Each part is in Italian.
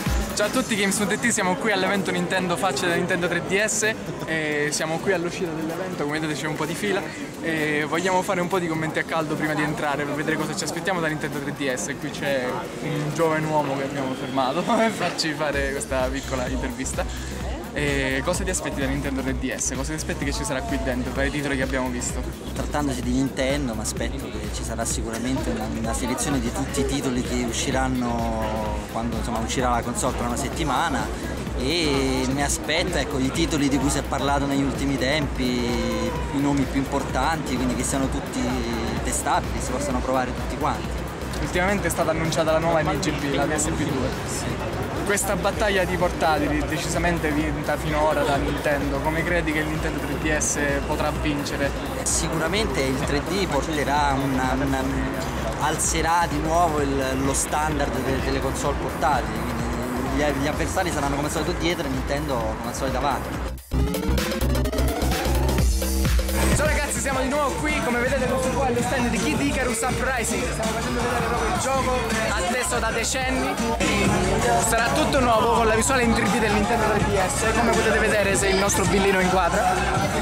Ciao a tutti, Games.it, siamo qui all'evento Nintendo Facce da Nintendo 3DS e siamo qui all'uscita dell'evento, come vedete c'è un po' di fila e vogliamo fare un po' di commenti a caldo prima di entrare per vedere cosa ci aspettiamo da Nintendo 3DS. E qui c'è un giovane uomo che abbiamo fermato per farci fare questa piccola intervista. E cosa ti aspetti da Nintendo 3DS? Cosa ti aspetti che ci sarà qui dentro tra i titoli che abbiamo visto? Trattandosi di Nintendo mi aspetto che ci sarà sicuramente una selezione di tutti i titoli che usciranno quando uscirà la console tra una settimana, e mi aspetto i titoli di cui si è parlato negli ultimi tempi, i nomi più importanti, quindi che siano tutti testabili, si possano provare tutti quanti. Ultimamente è stata annunciata la nuova MGP, la PSP2. Sì. Questa battaglia di portatili decisamente vinta finora da Nintendo, come credi che il Nintendo 3DS potrà vincere? Sicuramente il 3D porterà alzerà di nuovo lo standard delle console portatili, quindi gli avversari saranno come al solito dietro e Nintendo come al solito avanti. Ciao ragazzi, siamo di nuovo qui, come vedete questo qua è lo stand di Kid Icarus Uprising. Stiamo facendo vedere proprio il gioco atteso da decenni. Sarà tutto nuovo con la visuale in 3D del Nintendo 3DS, come potete vedere se il nostro billino inquadra.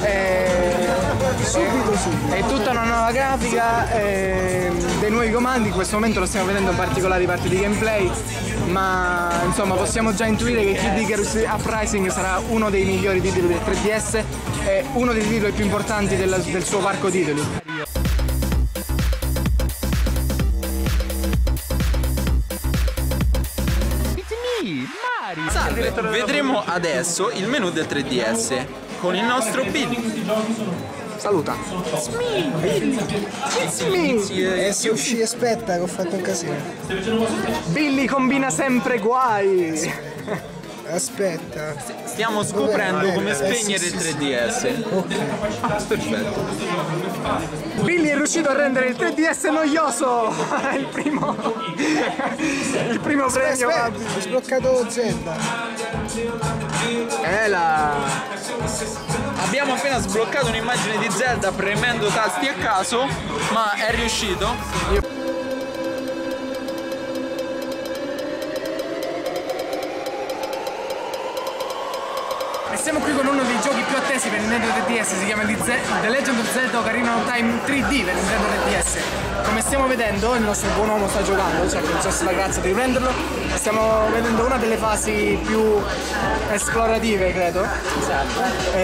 È tutta una nuova grafica, dei nuovi comandi. In questo momento lo stiamo vedendo in particolari parti di gameplay, ma insomma possiamo già intuire che Kid Icarus Uprising sarà uno dei migliori titoli del 3DS e uno dei titoli più importanti del suo parco titoli. Salve, vedremo adesso il menu del 3DS con il nostro Billy. Saluta. Si uscì, aspetta che ho fatto un casino. Billy combina sempre guai. Aspetta. Stiamo scoprendo come spegnere il 3DS. Ok. Perfetto. Billy è riuscito a rendere il 3DS noioso. Il primo premio. Aspetta, ho sbloccato Zelda. Abbiamo appena sbloccato un'immagine di Zelda premendo tasti a caso, ma è riuscito. E siamo qui con uno dei giochi più attesi per Nintendo 3DS, si chiama The Legend of Zelda Ocarina of Time 3D per Nintendo 3DS. Come stiamo vedendo, il nostro buon uomo sta giocando, ci ha concesso la grazia di riprenderlo. Stiamo vedendo una delle fasi più esplorative, credo. Esatto.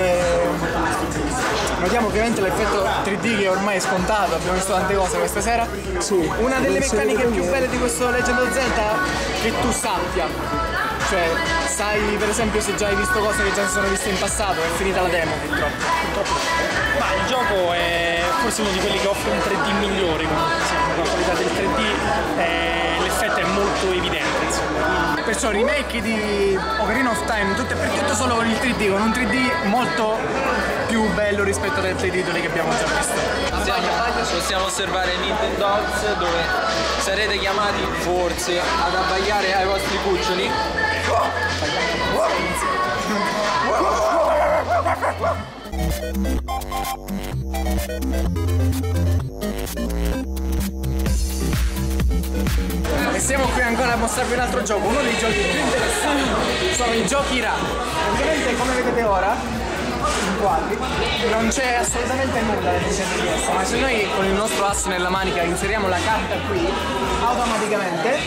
Notiamo ovviamente l'effetto 3D che ormai è scontato, abbiamo visto tante cose questa sera. Sì. Una delle meccaniche più belle di questo Legend of Zelda che tu sappia. Cioè, sai per esempio se già hai visto cose che già si sono viste in passato, è finita la demo purtroppo. Ma il gioco è forse uno di quelli che offre un 3D migliore, la qualità del 3D, l'effetto è molto evidente, insomma. Perciò remake di Ocarina of Time, tutto e per tutto solo con il 3D, con un 3D molto più bello rispetto ad altri titoli che abbiamo già visto. Possiamo osservare Nintendogs dove sarete chiamati forse ad abbaiare ai vostri cuccioli. E siamo qui ancora a mostrarvi un altro gioco, uno dei giochi più interessanti sono i giochi RA. Ovviamente come vedete ora, in quadri, non c'è assolutamente nulla nel DS, ma se noi con il nostro asso nella manica inseriamo la carta qui, automaticamente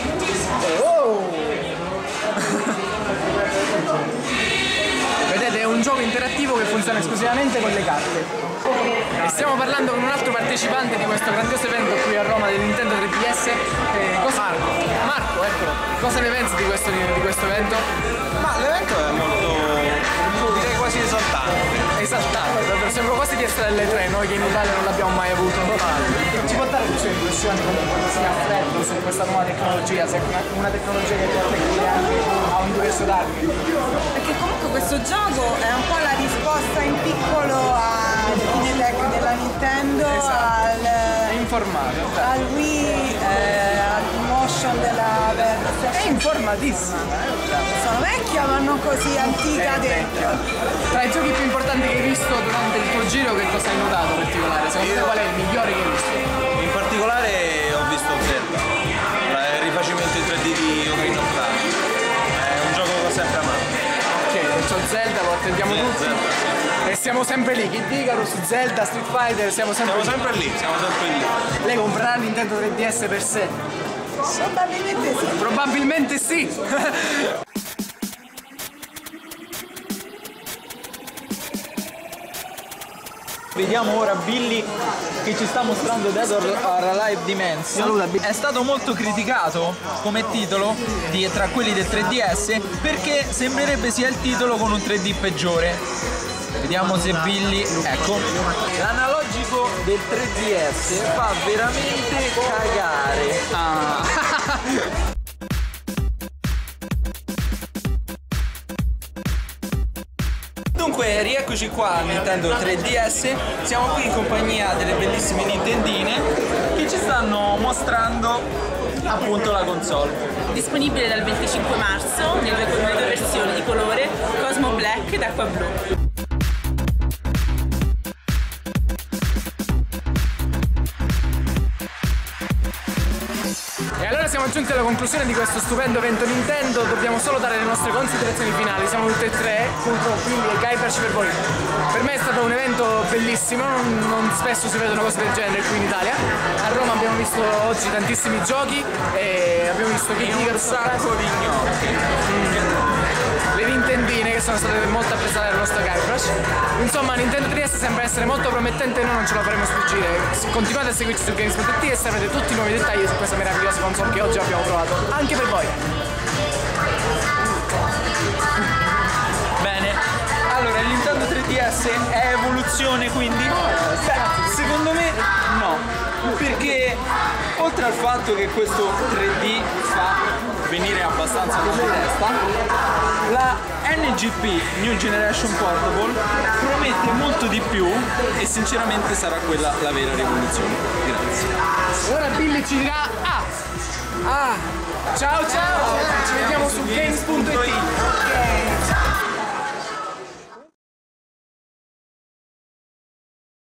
vedete, è un gioco interattivo che funziona esclusivamente con le carte. E stiamo parlando con un altro partecipante di questo grandioso evento qui a Roma del Nintendo 3DS. Marco, eccolo. Cosa ne pensi di questo evento? Ma l'evento è molto, direi quasi esaltante. Esaltante, davvero, sembra quasi di essere alle 3, noi che in Italia non l'abbiamo mai avuto. Ci può dare le sue impressioni comunque così a freddo su questa nuova tecnologia, se è una tecnologia che può arrivare anche a un diverso target? Perché comunque questo gioco è un po' la risposta in piccolo al Kinetech della Nintendo, Esatto. al Wii, al Motion della Versa. È informatissima. Sono vecchia ma non così antica dentro. Tra i giochi più importanti che hai visto durante il tuo giro, che cosa hai notato in particolare? Secondo te qual è il migliore che hai visto? In particolare ho visto Zelda, il rifacimento in 3D di Ocarina of Time. È un attendiamo tutti. E siamo sempre lì, Kid Icarus, Zelda, Street Fighter, siamo sempre lì. Lei comprerà il Nintendo 3DS per sé? Probabilmente sì. Probabilmente sì. Vediamo ora Billy che ci sta mostrando Dead or Alive Dimension. È stato molto criticato come titolo tra quelli del 3DS perché sembrerebbe sia il titolo con un 3D peggiore. Vediamo se Billy... Ecco, l'analogico del 3DS fa veramente cagare. Dunque, rieccoci qua a Nintendo 3DS, siamo qui in compagnia delle bellissime Nintendine che ci stanno mostrando appunto la console. Disponibile dal 25 marzo nelle due versioni di colore, Cosmo Black ed Aqua Blu. E allora siamo giunti alla conclusione di questo stupendo evento Nintendo, dobbiamo solo dare le nostre considerazioni finali, siamo tutte e tre, quindi è Guybrush per voi. Per me è stato un evento bellissimo, non spesso si vedono cose del genere qui in Italia. A Roma abbiamo visto oggi tantissimi giochi e abbiamo visto Kid Icarus, un sacco di le Nintendine che sono state molto apprezzate dal nostro Guybrush. Insomma, Nintendo 3DS sembra essere molto promettente e noi non ce la faremo sfuggire. Continuate a seguirci su Games.it e saprete tutti i nuovi dettagli su questa meravigliosa console che oggi abbiamo provato, anche per voi. Bene, allora il Nintendo 3DS è evoluzione quindi? Beh, secondo me no, perché oltre al fatto che questo 3D fa venire abbastanza mal di testa, la NGP New Generation Portable promette molto di più e sinceramente sarà quella la vera rivoluzione. Grazie. Ora Billy ci dirà ciao ciao, ci vediamo su Games.it.